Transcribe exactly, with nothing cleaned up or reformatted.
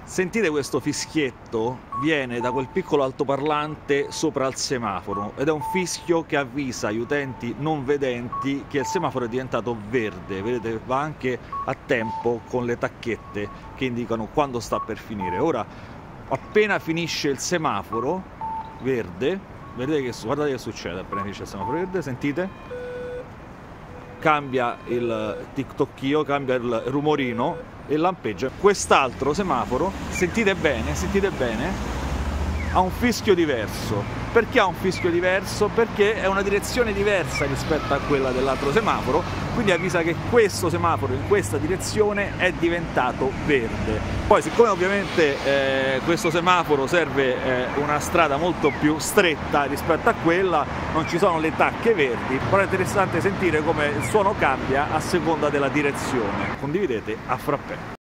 Sentite questo fischietto, viene da quel piccolo altoparlante sopra il semaforo ed è un fischio che avvisa gli utenti non vedenti che il semaforo è diventato verde. Vedete, va anche a tempo con le tacchette che indicano quando sta per finire. Ora, appena finisce il semaforo verde, vedete che, guardate che succede appena finisce il semaforo verde, sentite? Cambia il tic-tocchio, cambia il rumorino e lampeggia. Quest'altro semaforo, sentite bene, sentite bene, ha un fischio diverso. Perché ha un fischio diverso? Perché è una direzione diversa rispetto a quella dell'altro semaforo, quindi avvisa che questo semaforo in questa direzione è diventato verde. Poi, siccome ovviamente eh, questo semaforo serve eh, una strada molto più stretta rispetto a quella, non ci sono le tacche verdi, però è interessante sentire come il suono cambia a seconda della direzione. Condividete a frappè.